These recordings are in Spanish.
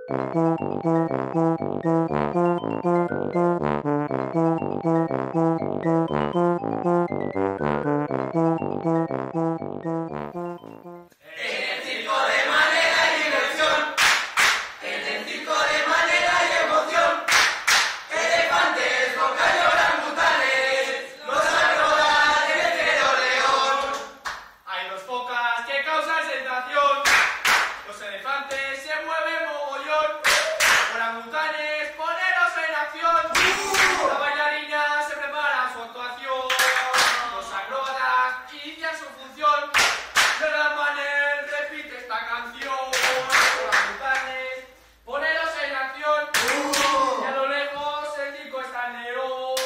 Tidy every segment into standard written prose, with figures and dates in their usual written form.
Hay dos focas que causan sensación. Los elefantes se mueven mogollón. Orangutanes, poneros en acción. La bailarina se prepara su actuación. Los acróbatas inician su función. Gerard Manel repite esta canción. Orangutanes, poneros en acción. Y a lo lejos el chico está en león.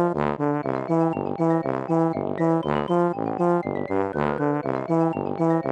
Thank you.